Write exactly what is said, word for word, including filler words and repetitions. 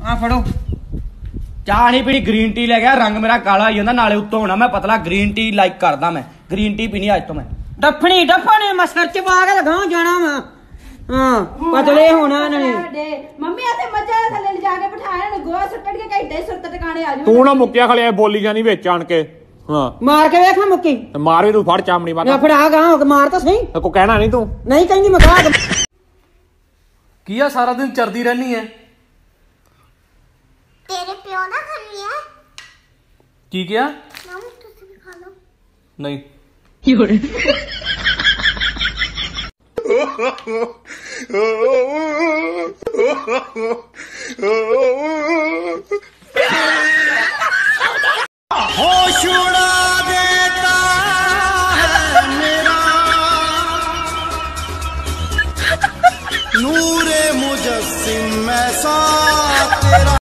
आ फड़ो चाह नहीं पीनी ग्रीन टी ले गया रंग मेरा काला ही नाले उत्तों होना मैं पतला ग्रीन टी लाइक करदा मैं ग्रीन टी पीनी अज तो मैं डफनी डफनी मैं सिर च पा के गांव जाना वा हां पतले होना ने मम्मी आते मजा थले ले जाके बिठाया ने गोहा सुट्ट के घंटे सुरत टकाने आ जाओ तू ना मुक्किया खले बोली जानी विच आन के हां मार के देखा मुक्की मार भी तू फड़ चामड़ी मार मैं फड़ा गांव के मार तो सही को कहना नहीं तू नहीं कहंदी मैं खा की आ सारा दिन चरदी रहनी है तेरे प्यो ना खानी है की क्या मम्मी तुसी भी खा लो नहीं होश उड़ा देता है मेरा नूरे मुजस्सिम ऐसा तेरा